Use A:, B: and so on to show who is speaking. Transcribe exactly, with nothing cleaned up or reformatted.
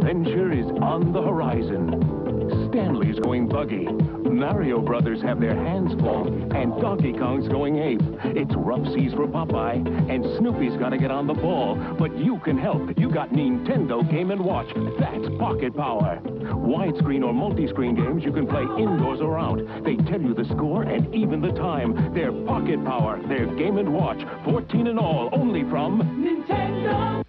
A: Adventure is on the horizon. Stanley's going buggy. Mario Brothers have their hands full, and Donkey Kong's going ape. It's rough seas for Popeye, and Snoopy's got to get on the ball. But you can help. You got Nintendo Game and Watch. That's pocket power. Widescreen or multi-screen games you can play indoors or out. They tell you the score and even the time. They're pocket power. They're Game and Watch. fourteen in all, only from Nintendo.